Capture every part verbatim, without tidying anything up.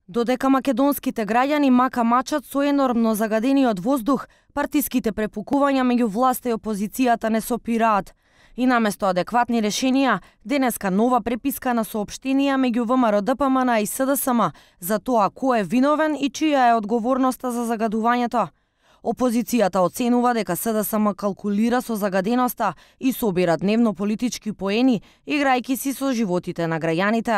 Додека македонските граѓани мака мачат со енормно загадениот воздух, партиските препукувања меѓу власта и опозицијата не сопираат. И наместо адекватни решенија, денеска нова преписка на соопштенија меѓу ВМРО-ДПМН и СДСМ за тоа кој е виновен и чија е одговорноста за загадувањето. Опозицијата оценува дека СДСМ калкулира со загаденоста и собира дневно политички поени, играјќи си со животите на граѓаните.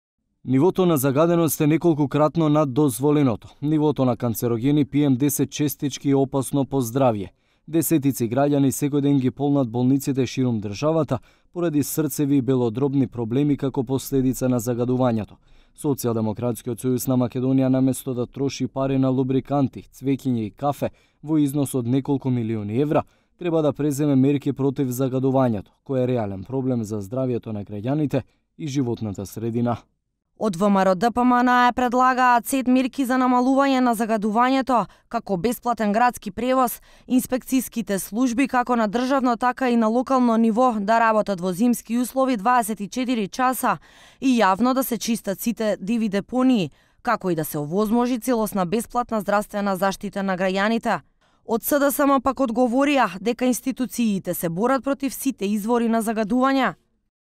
Нивото на загаденост е неколкократно над дозволеното. Нивото на канцерогени пи ем десет честички е опасно по здравје. Десетици граѓани секој ден ги полнат болниците ширум државата поради срцеви и белодробни проблеми како последица на загадувањето. Социјалдемократскиот сојуз на Македонија наместо да троши пари на лубриканти, цвеќиња и кафе во износ од неколку милиони евра, треба да преземе мерки против загадувањето, кој е реален проблем за здравјето на граѓаните и животната средина. Од ВМРО-ДПМН предлагаат сет мерки за намалување на загадувањето, како бесплатен градски превоз, инспекцијските служби како на државно, така и на локално ниво да работат во зимски услови дваесет и четири часа и јавно да се чистат сите диви депонии, како и да се овозможи целосна бесплатна здравствена заштита на граѓаните. Од СДСМ пак одговорија дека институциите се борат против сите извори на загадување.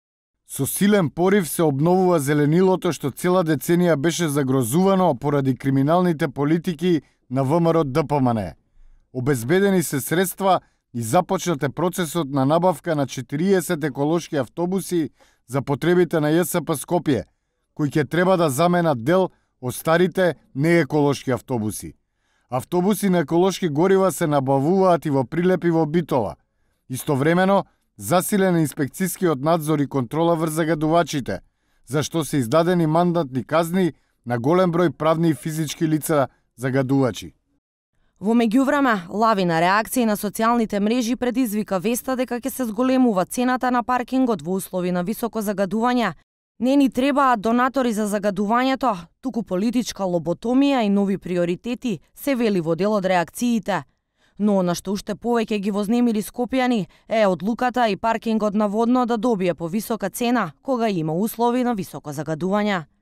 Со силен порив се обновува зеленилото што цела деценија беше загрозувано поради криминалните политики на ВМРО-ДПМН. Обезбедени се средства и започнат е процесот на набавка на четириесет еколошки автобуси за потребите на Ја С П Скопје, кои ќе треба да заменат дел од старите нееколошки автобуси. Автобуси на еколошки горива се набавуваат и во Прилеп и во Битола. Истовремено, засилен инспекцијскиот надзор и контрола врз загадувачите, за што се издадени мандатни казни на голем број правни и физички лица загадувачи. Во меѓувреме, лавина реакции на социјалните мрежи предизвика веста дека ќе се зголемува цената на паркингот во услови на високо загадување. Не ни требаат донатори за загадувањето, туку политичка лоботомија и нови приоритети, се вели во дел од реакциите. Но на што уште повеќе ги вознемири скопјани е одлуката и паркингот наводно да добие повисока цена кога има услови на високо загадување.